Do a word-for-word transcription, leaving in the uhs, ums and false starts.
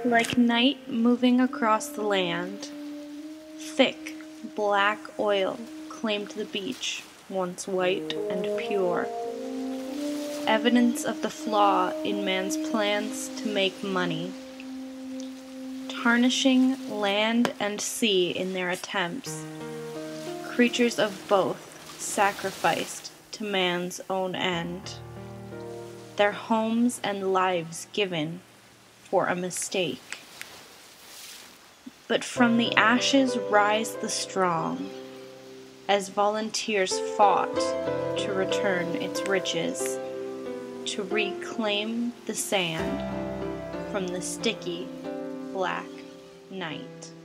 Like night moving across the land, thick, black oil claimed the beach, once white and pure. Evidence of the flaw in man's plans to make money, tarnishing land and sea in their attempts. Creatures of both sacrificed to man's own end, their homes and lives given for a mistake. But from the ashes rise the strong, as volunteers fought to return its riches, to reclaim the sand from the sticky black night.